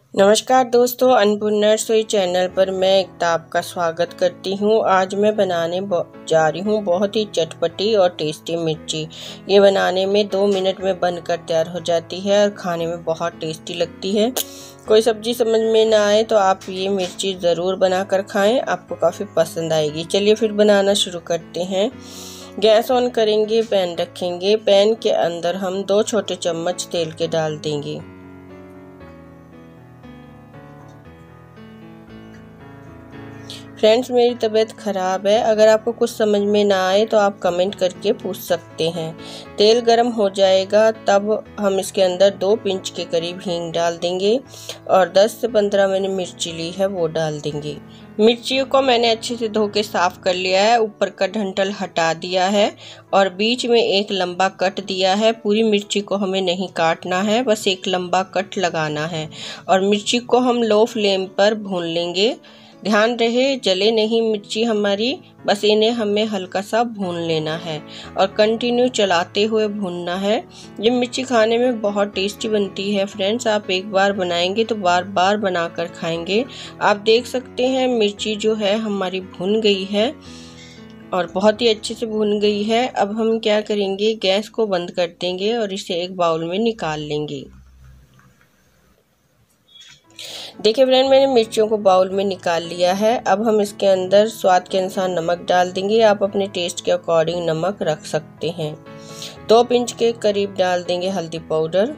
नमस्कार दोस्तों, अन्नपूर्णा रसोई चैनल पर मैं एकता आपका स्वागत करती हूँ। आज मैं बनाने जा रही हूँ बहुत ही चटपटी और टेस्टी मिर्ची। ये बनाने में 2 मिनट में बनकर तैयार हो जाती है और खाने में बहुत टेस्टी लगती है। कोई सब्जी समझ में ना आए तो आप ये मिर्ची ज़रूर बनाकर खाएं, आपको काफ़ी पसंद आएगी। चलिए फिर बनाना शुरू करते हैं। गैस ऑन करेंगे, पैन रखेंगे। पैन के अंदर हम 2 छोटे चम्मच तेल के डाल देंगे। फ्रेंड्स, मेरी तबीयत ख़राब है, अगर आपको कुछ समझ में ना आए तो आप कमेंट करके पूछ सकते हैं। तेल गरम हो जाएगा तब हम इसके अंदर 2 पिंच के करीब हींग डाल देंगे और 10 से 15 मैंने मिर्ची ली है वो डाल देंगे। मिर्चियों को मैंने अच्छे से धो के साफ़ कर लिया है, ऊपर का डंठल हटा दिया है और बीच में एक लंबा कट दिया है। पूरी मिर्ची को हमें नहीं काटना है, बस एक लंबा कट लगाना है और मिर्ची को हम लो फ्लेम पर भून लेंगे। ध्यान रहे जले नहीं मिर्ची हमारी, बस इन्हें हमें हल्का सा भून लेना है और कंटिन्यू चलाते हुए भूनना है। ये मिर्ची खाने में बहुत टेस्टी बनती है फ्रेंड्स, आप एक बार बनाएंगे तो बार बार बनाकर खाएंगे। आप देख सकते हैं मिर्ची जो है हमारी भुन गई है और बहुत ही अच्छे से भुन गई है। अब हम क्या करेंगे, गैस को बंद कर देंगे और इसे एक बाउल में निकाल लेंगे। देखिए फ्रेंड, मैंने मिर्चियों को बाउल में निकाल लिया है। अब हम इसके अंदर स्वाद के अनुसार नमक डाल देंगे। आप अपने टेस्ट के अकॉर्डिंग नमक रख सकते हैं। 2 पिंच के करीब डाल देंगे हल्दी पाउडर।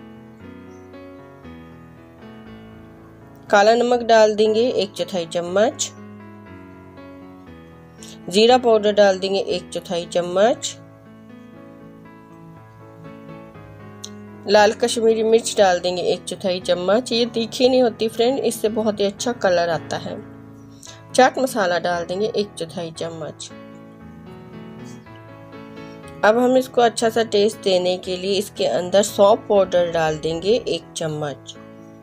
काला नमक डाल देंगे 1/4 चम्मच। जीरा पाउडर डाल देंगे 1/4 चम्मच। लाल कश्मीरी मिर्च डाल देंगे 1/4 चम्मच। ये तीखी नहीं होती फ्रेंड, इससे बहुत ही अच्छा कलर आता है। चाट मसाला डाल देंगे 1/4 चम्मच। अब हम इसको अच्छा सा टेस्ट देने के लिए इसके अंदर सौंफ पाउडर डाल देंगे 1 चम्मच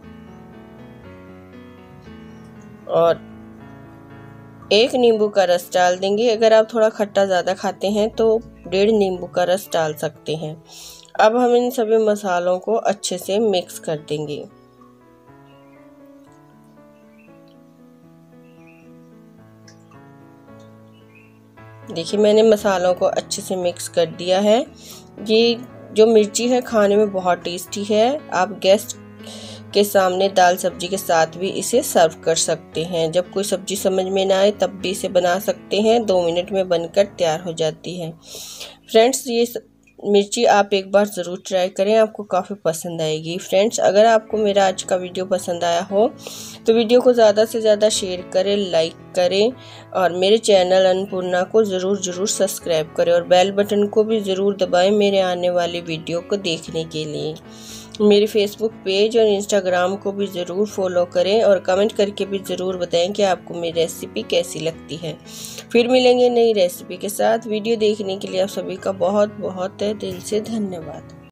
और 1 नींबू का रस डाल देंगे। अगर आप थोड़ा खट्टा ज़्यादा खाते हैं तो 1.5 नींबू का रस डाल सकते हैं। अब हम इन सभी मसालों को अच्छे से मिक्स कर देंगे। देखिए मैंने मसालों को अच्छे से मिक्स कर दिया है। ये जो मिर्ची है खाने में बहुत टेस्टी है। आप गेस्ट के सामने दाल सब्जी के साथ भी इसे सर्व कर सकते हैं। जब कोई सब्जी समझ में ना आए तब भी इसे बना सकते हैं। 2 मिनट में बनकर तैयार हो जाती है। फ्रेंड्स, ये मिर्ची आप एक बार ज़रूर ट्राई करें, आपको काफ़ी पसंद आएगी। फ्रेंड्स, अगर आपको मेरा आज का वीडियो पसंद आया हो तो वीडियो को ज़्यादा से ज़्यादा शेयर करें, लाइक करें और मेरे चैनल अन्नपूर्णा को ज़रूर सब्सक्राइब करें और बेल बटन को भी ज़रूर दबाएं मेरे आने वाली वीडियो को देखने के लिए। मेरे फेसबुक पेज और इंस्टाग्राम को भी ज़रूर फॉलो करें और कमेंट करके भी ज़रूर बताएं कि आपको मेरी रेसिपी कैसी लगती है। फिर मिलेंगे नई रेसिपी के साथ। वीडियो देखने के लिए आप सभी का बहुत बहुत दिल से धन्यवाद।